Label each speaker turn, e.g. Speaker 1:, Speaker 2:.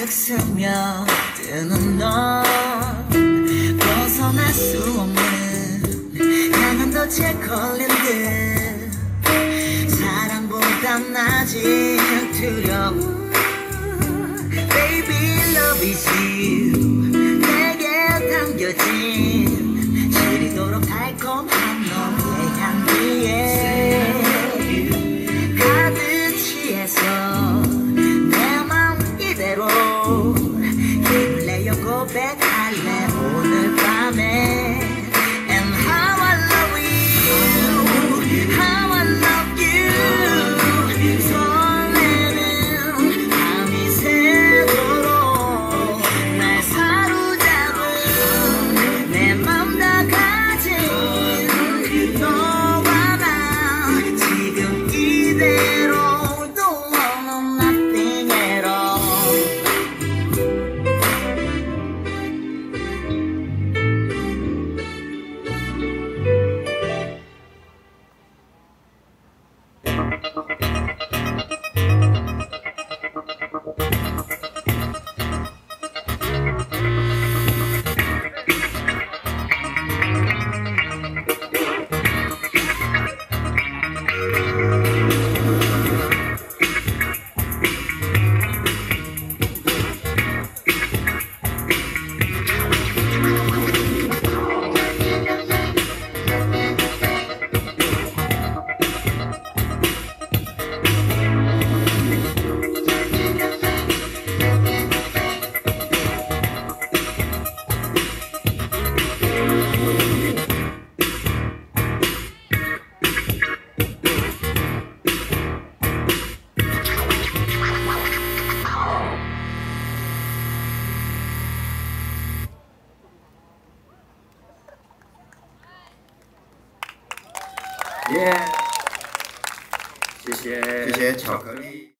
Speaker 1: 스며드는 넌 벗어날 수 없는 강한 덫에 걸린 듯 사랑보단 아직 두려워 Baby love is you 내게 담겨진 시리도록 달콤한 너의 향기에 가득 취해서 내 맘 이대로 힘을 내어 고백할래 오늘 밤에 And how I love you How I love you 설레는 밤이 새도록 날 사로잡은 내 맘 다 가진 너와 나 지금 이대로 Don't want nothing at all
Speaker 2: 예，谢谢，谢谢巧克力。